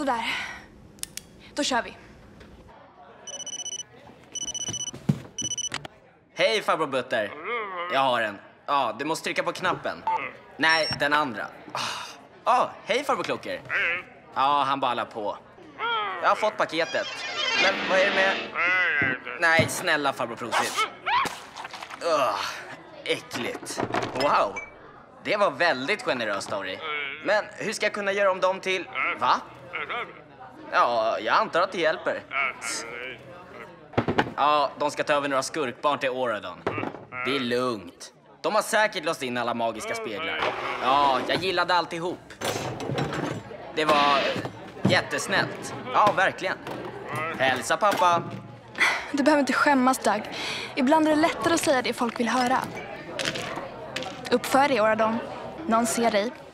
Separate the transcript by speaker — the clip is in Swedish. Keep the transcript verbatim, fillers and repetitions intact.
Speaker 1: Sådär. Då kör vi.
Speaker 2: Hej farbror Butter. Jag har en. Ja, du måste trycka på knappen. Nej, den andra. Ja, ah, hej farbror Klocker. Ja, han ballar på. Jag har fått paketet. Men vad är det med... Nej, snälla farbror Prosit. Ugh, äckligt. Wow. Det var väldigt generöst, Story. Men hur ska jag kunna göra om dem till... Va? Ja, jag antar att det hjälper. Ja, de ska ta över några skurkbarn till Auradon. Det är lugnt. De har säkert låst in alla magiska speglar. Ja, jag gillade alltihop. Det var jättesnällt. Ja, verkligen. Hälsa pappa.
Speaker 1: Du behöver inte skämmas, Doug. Ibland är det lättare att säga det folk vill höra. Uppför dig, Auradon. Någon ser dig.